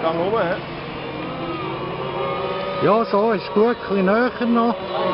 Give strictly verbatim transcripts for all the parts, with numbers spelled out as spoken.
lang rum, hä? Ja, so ist gut, ein bisschen näher noch.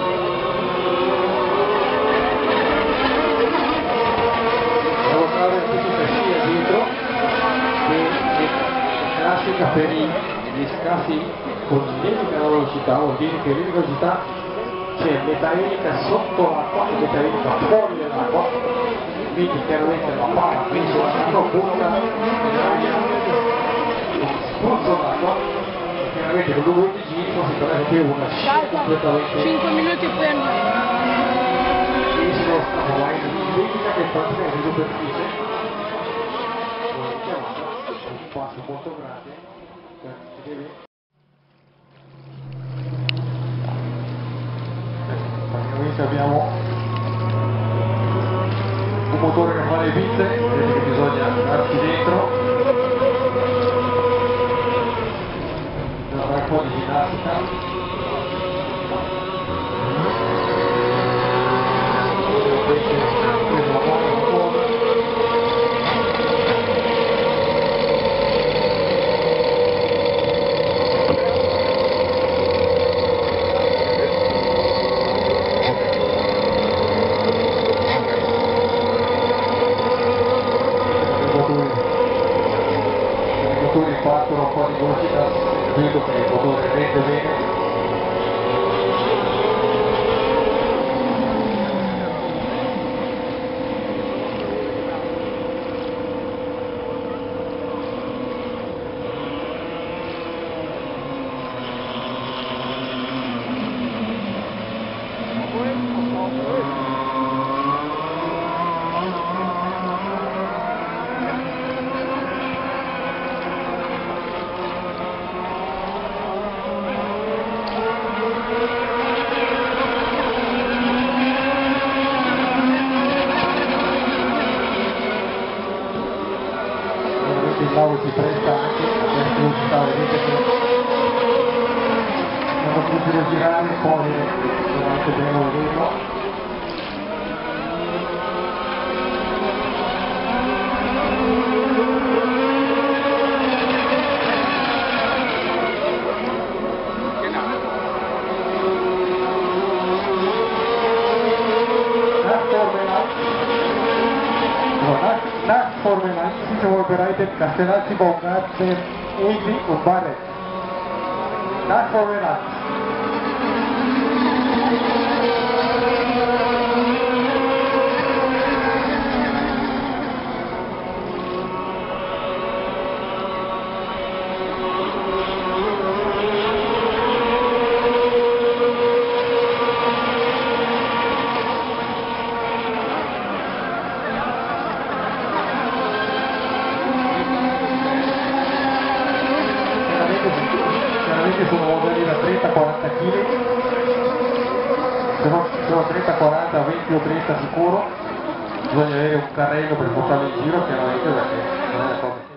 Devo fare tutti i casini dietro, che è classica per gli scaffi con lievita velocità, vuol dire che lievita velocità c'è metà elica sotto l'acqua e metà elica fuori dall'acqua, quindi chiaramente la palla penso la butta nell'aria, spruzzo d'acqua, e chiaramente con due volti giri forse per esempio una scia completamente. cinque minuti e poi andiamo. E se lo scafo va in vendita che fa bene in superficie, un passo molto grande, si deve. Praticamente abbiamo un motore che fa le vite, vedete che bisogna darci dentro, devo fare un po' di ginnastica. Partono un po' di velocità, vedo che il motore rende bene. Il lago si presta anche a questa velocità, vedete che quando continua a girare poi è anche bene vederlo. Nach Formel eins sind wir vorbereitet, das Penalty Baumgart, Egli und Barrett. Nach Formel eins. Sono modelli da trenta quaranta kg, sono, sono trenta quaranta, venti o trenta sicuro, bisogna avere un carrello per portarli in giro chiaramente perché non è cosa.